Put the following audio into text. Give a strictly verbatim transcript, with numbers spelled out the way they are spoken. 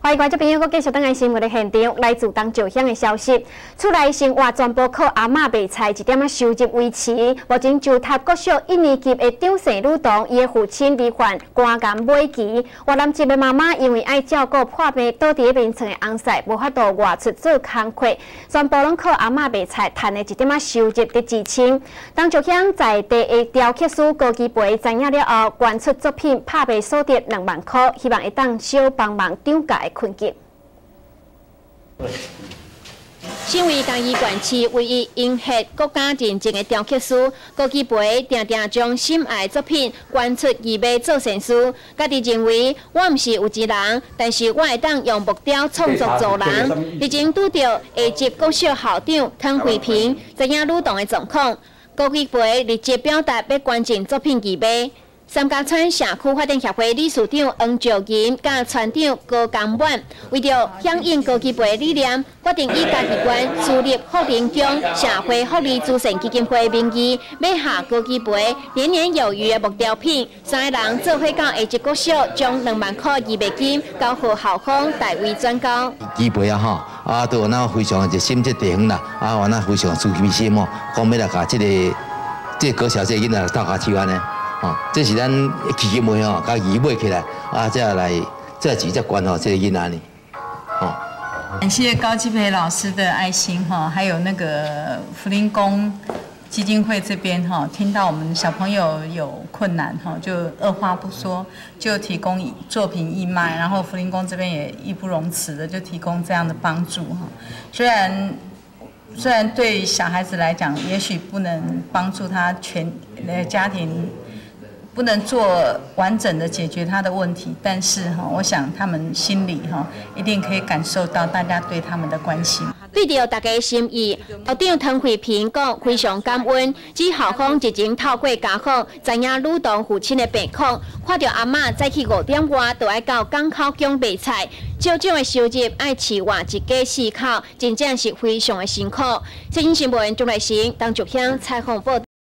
欢迎观众朋友，我继续登来新闻的现场。来自东石乡的消息，厝内生活全部靠阿嬷卖菜一点仔收入维持。目前就读国小一年级的张姓女童，伊的父亲罹患肝癌末期。越南籍的妈妈因为爱照顾破病倒伫眠床的翁婿，无法度外出做工课，全部拢靠阿嬷卖菜赚的一点仔收入伫支撑。东石乡在地的雕刻师高基培知影了后，捐出作品拍卖所得两万块，希望会当小帮忙涨价的困境。 身为嘉义县市唯一因ฮ็国家认证的雕刻师，高基培定定将心爱作品捐出义卖做善事。家己认为我毋是有钱人，但是我会当用木雕创作助人。日前拄到下级国小校长汤慧萍，知影女童的状况，高基培立即表达要捐赠作品义卖。 三家村社区发展协会理事长黄兆银甲村长高江满，为着响应高基培理念，决定以家己捐私立福林乡社会福利慈善基金会名义，买下高基培年年有余的木雕品。三个人做伙到下一国小，将两万块义卖金交予校方代为转交。 基培啊吼，啊都有那非常热心这地方啦，啊我那非常注心哦，讲要来甲这个这个国小这囡仔大家手安尼。 哦，这是咱基金会吼，甲伊买起来，啊，再来再钱再捐吼，这个囡仔呢，哦。 感谢高基培老师的爱心哈，还有那个福林宫基金会这边哈，听到我们小朋友有困难哈，就二话不说就提供作品义卖，然后福林宫这边也义不容辞的就提供这样的帮助哈，虽然。 虽然对小孩子来讲，也许不能帮助他全呃家庭，不能做完整的解决他的问题，但是哈，我想他们心里哈一定可以感受到大家对他们的关心。 对着大家的心意，校长汤慧萍讲非常感恩，指校方日前透过家访，知影女童父亲的病况，看到阿嬷早起五点外就爱到港口乡卖菜。 少少的收入爱饲活一家四口，真正是非常的辛苦。财经新闻钟来成，东石乡采访报道。